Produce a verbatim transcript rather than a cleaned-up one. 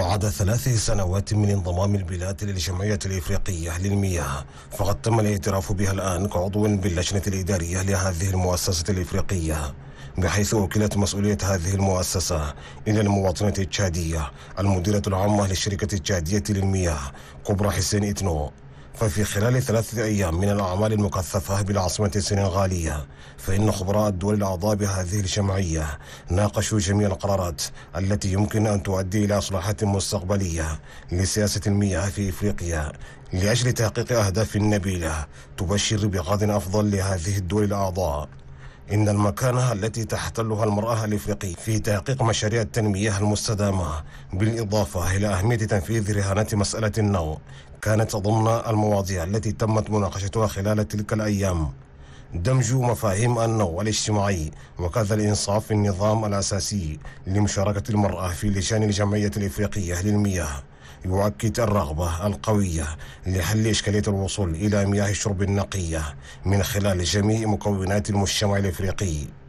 بعد ثلاث سنوات من انضمام البلاد للجمعية الإفريقية للمياه، فقد تم الاعتراف بها الآن كعضو باللجنة الإدارية لهذه المؤسسة الإفريقية، بحيث وكلت مسؤولية هذه المؤسسة إلى المواطنة التشادية المديرة العامة للشركة التشادية للمياه كبرى حسين إتنو. ففي خلال ثلاثة أيام من الأعمال المكثفة بالعاصمة السنغالية، فإن خبراء الدول الأعضاء بهذه الجمعية ناقشوا جميع القرارات التي يمكن أن تؤدي إلى إصلاحات مستقبلية لسياسة المياه في إفريقيا لأجل تحقيق أهداف نبيلة تبشر بغد أفضل لهذه الدول الأعضاء. إن المكانة التي تحتلها المرأة الإفريقية في تحقيق مشاريع التنمية المستدامة، بالإضافة إلى أهمية تنفيذ رهانة مسألة النوع، كانت ضمن المواضيع التي تمت مناقشتها خلال تلك الأيام. دمج مفاهيم النوع الاجتماعي وكذا الإنصاف في النظام الأساسي لمشاركة المرأة في لجان الجمعية الإفريقية للمياه يؤكد الرغبة القوية لحل إشكالية الوصول إلى مياه الشرب النقية من خلال جميع مكونات المجتمع الإفريقي.